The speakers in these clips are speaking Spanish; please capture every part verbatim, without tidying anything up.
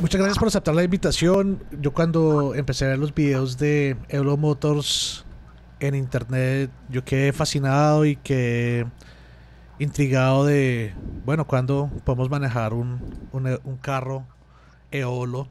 Muchas gracias por aceptar la invitación. Yo cuando empecé a ver los videos de Eolo Motors en internet, yo quedé fascinado y quedé intrigado de, bueno, cuándo podemos manejar un, un, e- un carro Eolo.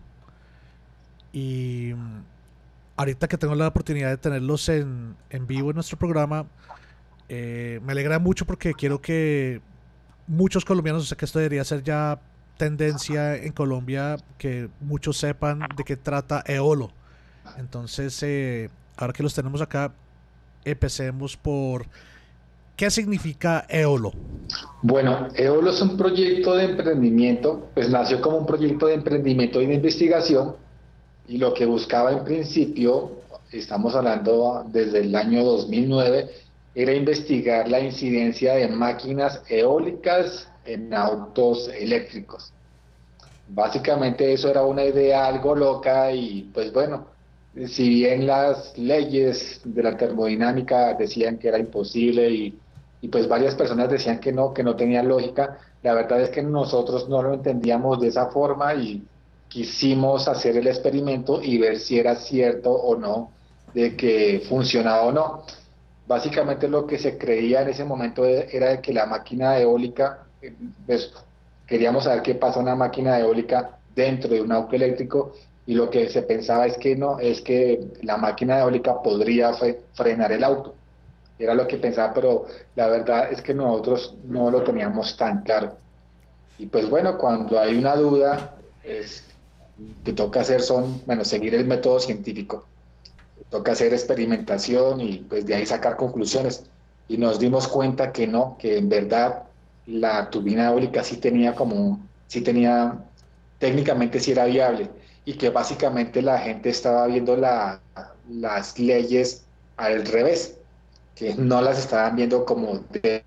Y mm, ahorita que tengo la oportunidad de tenerlos en, en vivo en nuestro programa, eh, me alegra mucho porque quiero que muchos colombianos, o sea que esto debería ser ya tendencia en Colombia, que muchos sepan de qué trata Eolo. Entonces, eh, ahora que los tenemos acá, empecemos por qué significa Eolo. Bueno, Eolo es un proyecto de emprendimiento, pues nació como un proyecto de emprendimiento y de investigación y lo que buscaba en principio, estamos hablando desde el año dos mil nueve, era investigar la incidencia de máquinas eólicas en autos eléctricos. Básicamente eso era una idea algo loca y pues bueno, si bien las leyes de la termodinámica decían que era imposible y, y pues varias personas decían que no, que no tenía lógica, la verdad es que nosotros no lo entendíamos de esa forma y quisimos hacer el experimento y ver si era cierto o no de que funcionaba o no. Básicamente lo que se creía en ese momento era de que la máquina eólica, eh, pues, queríamos saber qué pasa una máquina eólica dentro de un auto eléctrico y lo que se pensaba es que no, es que la máquina eólica podría fre- frenar el auto. Era lo que pensaba, pero la verdad es que nosotros no lo teníamos tan claro. Y pues bueno, cuando hay una duda, es, que toca hacer son, bueno, seguir el método científico. Toca hacer experimentación y pues de ahí sacar conclusiones. Y nos dimos cuenta que no, que en verdad la turbina eólica sí tenía como, sí tenía, técnicamente sí era viable y que básicamente la gente estaba viendo la, las leyes al revés, que no las estaban viendo como deben.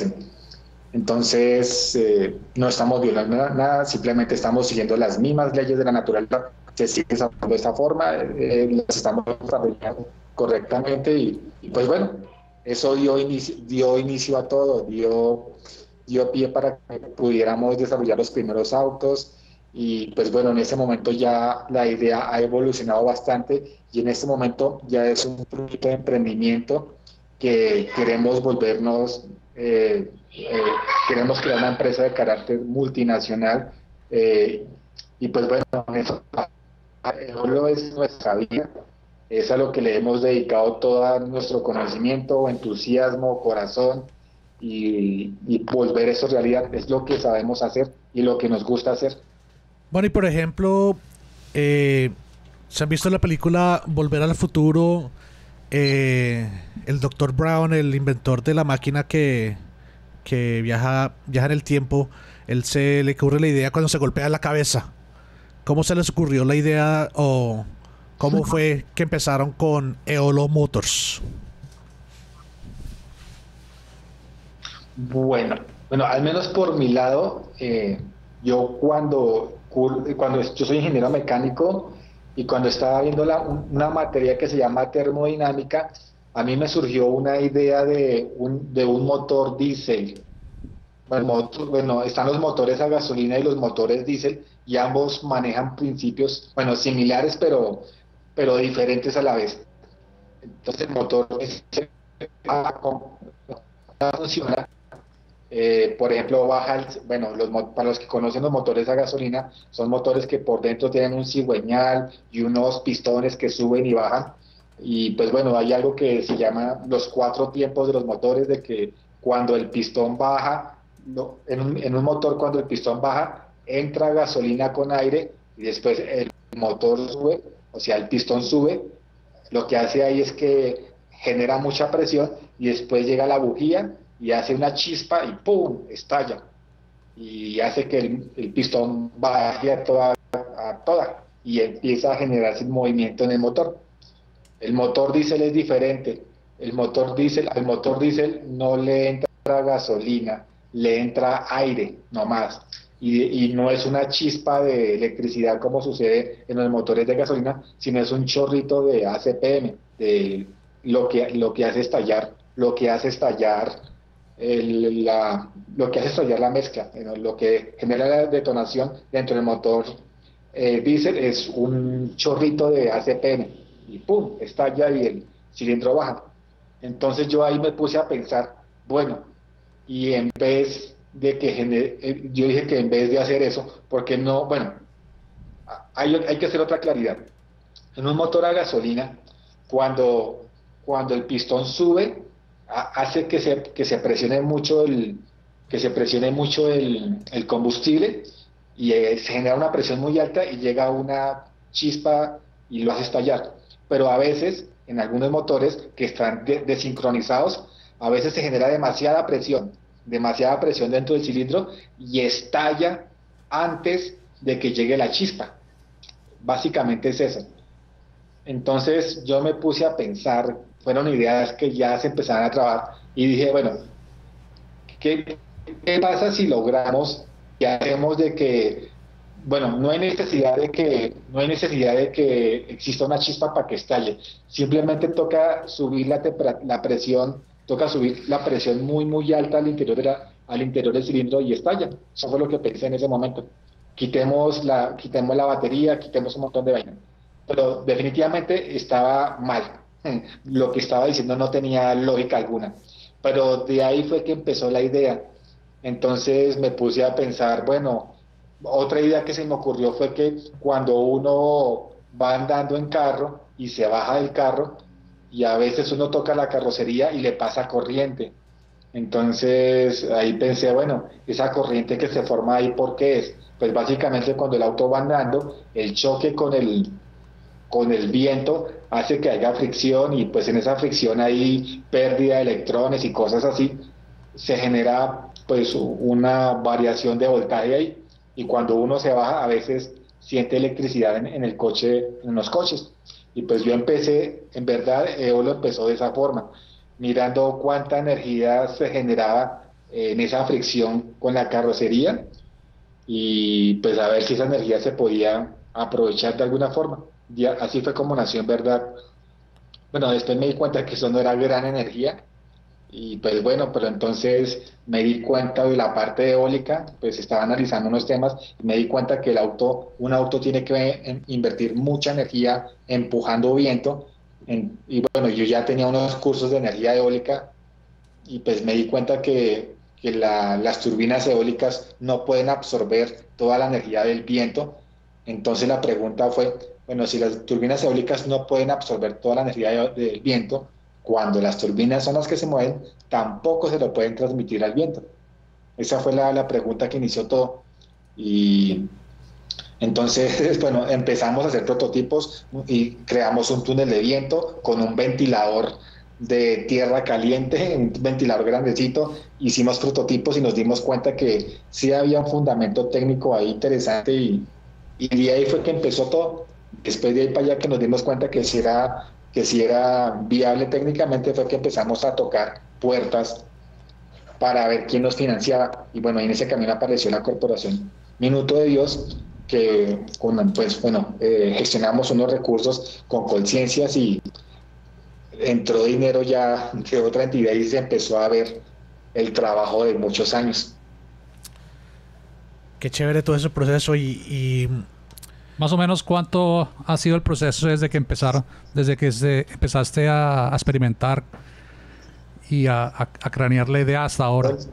Entonces, eh, no estamos violando nada, nada, simplemente estamos siguiendo las mismas leyes de la naturaleza, se sigue desarrollando de esta forma, eh, las estamos desarrollando correctamente y, y, pues bueno, eso dio inicio, dio inicio a todo, dio, dio pie para que pudiéramos desarrollar los primeros autos y pues bueno, en ese momento ya la idea ha evolucionado bastante y en este momento ya es un proyecto de emprendimiento que queremos volvernos, eh, eh, queremos crear una empresa de carácter multinacional eh, y pues bueno, eso solo es nuestra vida, es a lo que le hemos dedicado todo nuestro conocimiento, entusiasmo, corazón y, y volver eso realidad es lo que sabemos hacer y lo que nos gusta hacer. Bueno, y por ejemplo, eh, ¿se han visto la película Volver al Futuro? Eh, el doctor Brown, el inventor de la máquina que, que viaja, viaja en el tiempo, él se le ocurre la idea cuando se golpea la cabeza. ¿Cómo se les ocurrió la idea o cómo fue que empezaron con Eolo Motors? Bueno, bueno, al menos por mi lado, eh, yo cuando, cur- cuando yo soy ingeniero mecánico y cuando estaba viendo la- un- una materia que se llama termodinámica, a mí me surgió una idea de un, de un motor diésel. Bueno, moto- bueno, están los motores a gasolina y los motores diésel y ambos manejan principios, bueno, similares pero, pero diferentes a la vez. Entonces el motor diésel ah, ¿cómo funciona? Eh, por ejemplo, baja el, bueno, los, para los que conocen los motores a gasolina, son motores que por dentro tienen un cigüeñal y unos pistones que suben y bajan. Y pues bueno, hay algo que se llama los cuatro tiempos de los motores, de que cuando el pistón baja, no, en un, en un motor cuando el pistón baja, entra gasolina con aire y después el motor sube, o sea, el pistón sube, lo que hace ahí es que genera mucha presión y después llega la bujía y hace una chispa y ¡pum! Estalla y hace que el, el pistón baje a toda, a toda y empieza a generarse un movimiento en el motor. El motor diésel es diferente. El motor diésel, al motor diésel no le entra gasolina, le entra aire nomás. Y, y no es una chispa de electricidad como sucede en los motores de gasolina, sino es un chorrito de A C P M, de lo que, lo que hace estallar, lo que hace estallar el- la, lo que hace estallar la mezcla, ¿no? Lo que genera la detonación dentro del motor eh, diésel es un chorrito de A C P M y pum, estalla y el cilindro baja. Entonces yo ahí me puse a pensar, bueno, y en vez de que genere, eh, yo dije que en vez de hacer eso, porque no, bueno, hay, hay que hacer otra claridad. En un motor a gasolina, cuando, cuando el pistón sube, ha- hace que se, que se presione mucho el, que se presione mucho el, el combustible y eh, se genera una presión muy alta y llega una chispa y lo hace estallar. Pero a veces, en algunos motores que están de- desincronizados, a veces se genera demasiada presión, demasiada presión dentro del cilindro y estalla antes de que llegue la chispa. Básicamente es eso. Entonces yo me puse a pensar, fueron ideas que ya se empezaban a trabajar y dije, bueno, ¿qué, qué pasa si logramos y hacemos de que, bueno, no hay necesidad de que, no hay necesidad de que exista una chispa para que estalle, simplemente toca subir la, tempera- la presión, toca subir la presión muy, muy alta al interior de la- al interior del cilindro y estalla. Eso fue lo que pensé en ese momento. Quitemos la, quitemos la batería, quitemos un montón de vainas. Pero definitivamente estaba mal. Lo que estaba diciendo no tenía lógica alguna. Pero de ahí fue que empezó la idea. Entonces me puse a pensar, bueno, otra idea que se me ocurrió fue que cuando uno va andando en carro y se baja del carro y a veces uno toca la carrocería y le pasa corriente. Entonces ahí pensé, bueno, esa corriente que se forma ahí, ¿por qué es? Pues básicamente cuando el auto va andando, el choque con el, con el viento hace que haya fricción y pues en esa fricción hay pérdida de electrones y cosas así, se genera pues una variación de voltaje ahí y cuando uno se baja a veces siente electricidad en, en el coche, en los coches. Y pues yo empecé, en verdad, Eolo empezó de esa forma, mirando cuánta energía se generaba en esa fricción con la carrocería y pues a ver si esa energía se podía aprovechar de alguna forma. Ya, así fue como nació en verdad. Bueno, después me di cuenta que eso no era gran energía y pues bueno, pero entonces me di cuenta de la parte eólica, pues estaba analizando unos temas y me di cuenta que el auto, un auto tiene que en- invertir mucha energía empujando viento. En- y bueno, yo ya tenía unos cursos de energía eólica y pues me di cuenta que, que la- las turbinas eólicas no pueden absorber toda la energía del viento. Entonces la pregunta fue, bueno, si las turbinas eólicas no pueden absorber toda la energía de- del viento, cuando las turbinas son las que se mueven, tampoco se lo pueden transmitir al viento. Esa fue la, la pregunta que inició todo. Y entonces, bueno, empezamos a hacer prototipos y creamos un túnel de viento con un ventilador de tierra caliente, un ventilador grandecito. Hicimos prototipos y nos dimos cuenta que sí había un fundamento técnico ahí interesante y, y de ahí fue que empezó todo. Después de ahí para allá que nos dimos cuenta que si era, que si era viable técnicamente fue que empezamos a tocar puertas para ver quién nos financiaba. Y bueno, en ese camino apareció la corporación Minuto de Dios, que con, pues bueno, eh, gestionamos unos recursos con conciencias y entró dinero ya de otra entidad y se empezó a ver el trabajo de muchos años. Qué chévere todo ese proceso y, y Más o menos, ¿cuánto ha sido el proceso desde que empezaron, desde que se, empezaste a, a experimentar y a, a, a cranear la idea hasta ahora? Pues,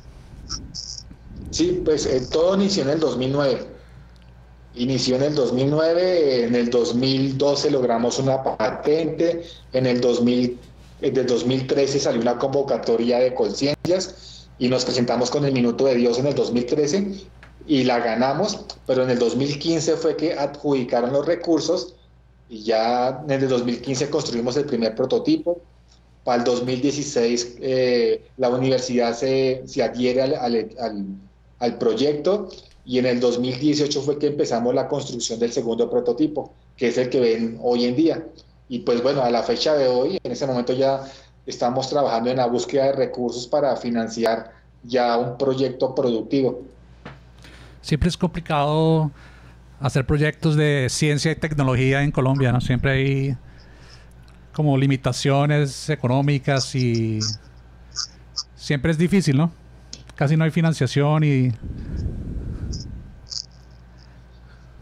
sí, pues eh, todo inició en el dos mil nueve. Inició en el dos mil nueve, en el dos mil doce logramos una patente, en el dos mil, de dos mil trece salió una convocatoria de conciencias y nos presentamos con el Minuto de Dios en el dos mil trece y la ganamos, pero en el dos mil quince fue que adjudicaron los recursos y ya en el dos mil quince construimos el primer prototipo. Para el dos mil dieciséis eh, la universidad se, se adhiere al, al, al, al proyecto y en el dos mil dieciocho fue que empezamos la construcción del segundo prototipo, que es el que ven hoy en día. Y pues bueno, a la fecha de hoy, en ese momento ya estamos trabajando en la búsqueda de recursos para financiar ya un proyecto productivo. Siempre es complicado hacer proyectos de ciencia y tecnología en Colombia, ¿no? Siempre hay como limitaciones económicas y siempre es difícil, ¿no? Casi no hay financiación y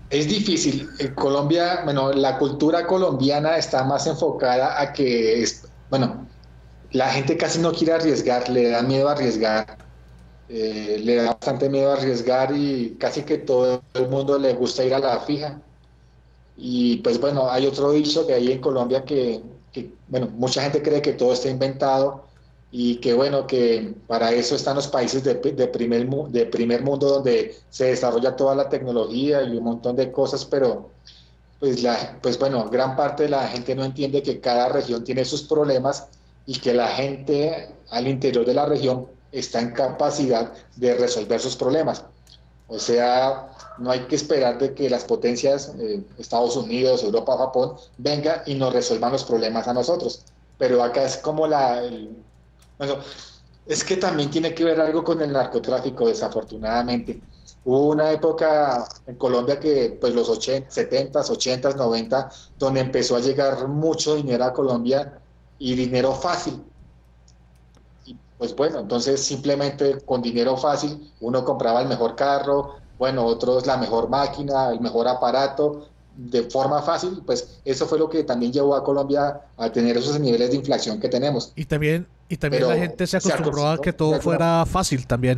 Es difícil. En Colombia, bueno, la cultura colombiana está más enfocada a que, es, bueno, la gente casi no quiere arriesgar, le da miedo a arriesgar, eh, le da bastante miedo a arriesgar y casi que todo el mundo le gusta ir a la fija. Y pues bueno, hay otro dicho que hay en Colombia que, que, bueno, mucha gente cree que todo está inventado y que bueno, que para eso están los países de, de primer, mu- de primer mundo donde se desarrolla toda la tecnología y un montón de cosas, pero pues, la, pues bueno, gran parte de la gente no entiende que cada región tiene sus problemas y que la gente al interior de la región está en capacidad de resolver sus problemas. O sea, no hay que esperar de que las potencias, eh, Estados Unidos, Europa, Japón, vengan y nos resuelvan los problemas a nosotros. Pero acá es como la... el- bueno, es que también tiene que ver algo con el narcotráfico, desafortunadamente. Hubo una época en Colombia que, pues los ochenta, setenta, ochenta, noventa, donde empezó a llegar mucho dinero a Colombia y dinero fácil. Y pues bueno, entonces simplemente con dinero fácil uno compraba el mejor carro, bueno, otros la mejor máquina, el mejor aparato, de forma fácil, pues eso fue lo que también llevó a Colombia a tener esos niveles de inflación que tenemos. Y también, y también la Pero gente se se acostumbró a que acostumbró de todo alguna. fuera fácil también.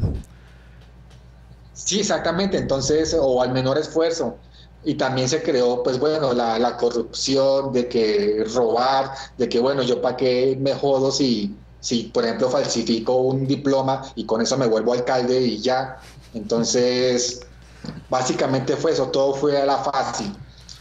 Sí, exactamente, entonces, o al menor esfuerzo. Y también se creó, pues bueno, la, la corrupción, de que robar, de que bueno, yo para qué me jodo si, si, por ejemplo, falsifico un diploma y con eso me vuelvo alcalde y ya. Entonces, básicamente fue eso, todo fue a la fácil.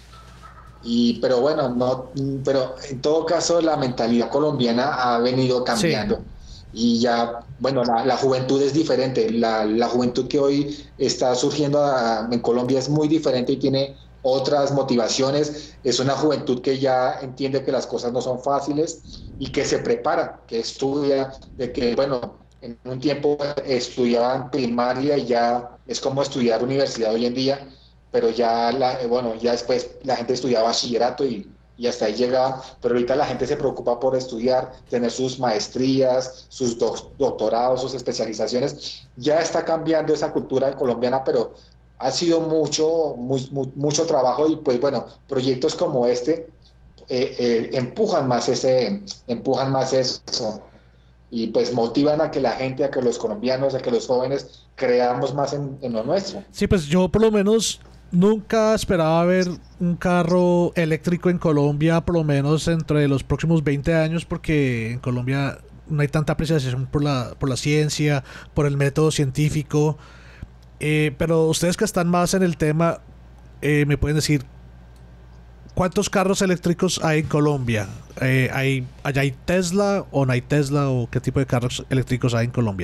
Y, pero bueno, no, pero en todo caso la mentalidad colombiana ha venido Sí, cambiando y ya, bueno, la, la juventud es diferente. La, la juventud que hoy está surgiendo a- en Colombia es muy diferente y tiene otras motivaciones. Es una juventud que ya entiende que las cosas no son fáciles y que se prepara, que estudia, de que, bueno, en un tiempo estudiaban primaria y ya es como estudiar universidad hoy en día, pero ya, la, eh, bueno, ya después la gente estudiaba bachillerato y, y hasta ahí llegaba, pero ahorita la gente se preocupa por estudiar, tener sus maestrías, sus doc- doctorados, sus especializaciones. Ya está cambiando esa cultura colombiana, pero ha sido mucho, muy, mu- mucho trabajo y pues bueno, proyectos como este eh, eh, empujan más ese, empujan más eso y pues motivan a que la gente, a que los colombianos, a que los jóvenes creamos más en, en lo nuestro. sí, pues yo por lo menos nunca esperaba ver un carro eléctrico en Colombia, por lo menos entre los próximos veinte años, porque en Colombia no hay tanta apreciación por la, por la ciencia, por el método científico. Eh, pero ustedes que están más en el tema, eh, me pueden decir, ¿cuántos carros eléctricos hay en Colombia? Eh, ¿hay, allá hay Tesla o no hay Tesla o qué tipo de carros eléctricos hay en Colombia?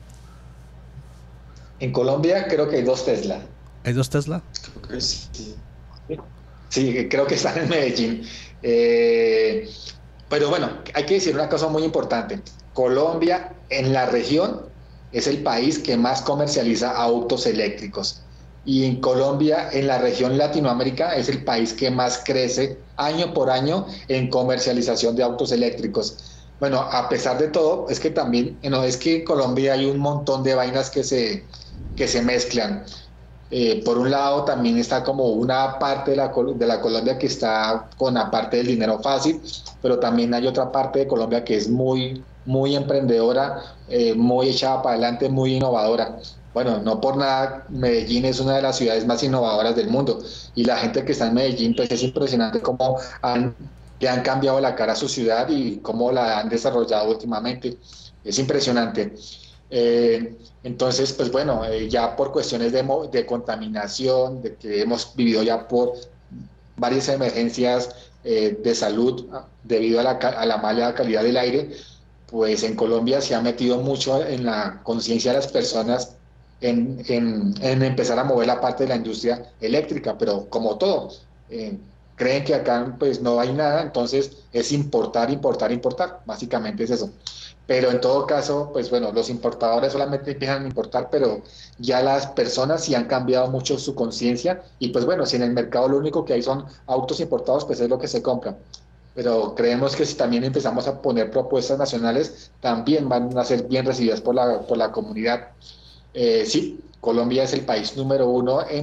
En Colombia creo que hay dos Tesla. ¿Hay dos Tesla? Creo que sí. Sí, creo que están en Medellín. Eh, pero bueno, hay que decir una cosa muy importante. Colombia en la región es el país que más comercializa autos eléctricos. Y en Colombia, en la región Latinoamérica, es el país que más crece año por año en comercialización de autos eléctricos. Bueno, a pesar de todo, es que también, no, es que en Colombia hay un montón de vainas que se, que se mezclan. Eh, por un lado, también está como una parte de la, Col- de la Colombia que está con la parte del dinero fácil, pero también hay otra parte de Colombia que es muy, muy emprendedora, eh, muy echada para adelante, muy innovadora. Bueno, no por nada, Medellín es una de las ciudades más innovadoras del mundo y la gente que está en Medellín, pues es impresionante cómo han, le han cambiado la cara a su ciudad y cómo la han desarrollado últimamente. Es impresionante. Eh, entonces, pues bueno, eh, ya por cuestiones de, mo- de contaminación, de que hemos vivido ya por varias emergencias eh, de salud ah, debido a la, ca- a la mala calidad del aire, pues en Colombia se ha metido mucho en la conciencia de las personas en, en- en empezar a mover la parte de la industria eléctrica, pero como todo, eh, creen que acá pues no hay nada, entonces es importar, importar, importar, básicamente es eso. Pero en todo caso, pues bueno, los importadores solamente empiezan a importar, pero ya las personas sí han cambiado mucho su conciencia y pues bueno, si en el mercado lo único que hay son autos importados, pues es lo que se compra. Pero creemos que si también empezamos a poner propuestas nacionales, también van a ser bien recibidas por la, por la comunidad. Eh, sí, Colombia es el país número uno en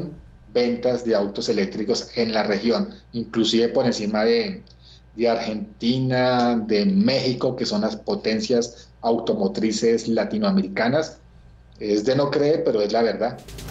ventas de autos eléctricos en la región, inclusive por encima de, de Argentina, de México, que son las potencias automotrices latinoamericanas. Es de no creer, pero es la verdad.